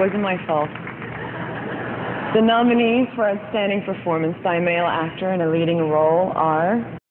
wasn't my fault. The nominees for Outstanding Performance by a Male Actor in a Leading Role are